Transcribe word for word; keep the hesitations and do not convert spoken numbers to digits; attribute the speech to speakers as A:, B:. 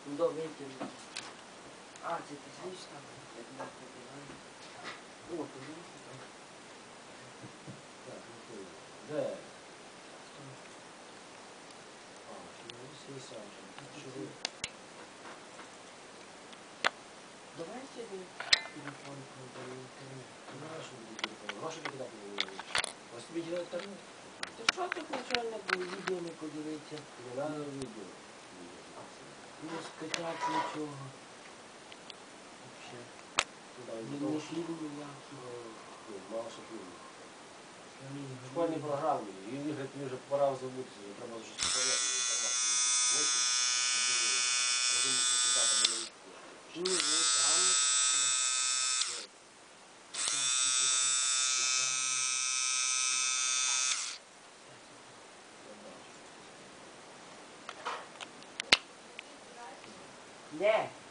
A: До витягнути. А, це ти знаєш там? Я туди побігаю. О, подивися там.
B: Так, ну ти. Де?
A: Хто?
B: А, що не свій Саша. Що ви?
A: Давай сюди телефон кладемо інтернет.
B: Ну, а що буде телефон? Гроші кидати не можеш. Ось тобі ділять інтернет?
A: Та що ти хочеш на відео не подивитися?
B: Не треба відео.
A: Не скачати нічого. Вообще.
B: Туди
A: Ні,
B: відео.
A: ні фільм ніякий.
B: Ну, мало що фільмів.
A: Самі
B: В школьній програмі. І ігри тобі вже пора забутися. Треба вже щось порядку інформацію. Ось, розуміти, що дата не навіть.
A: Ну, ну, там. Де?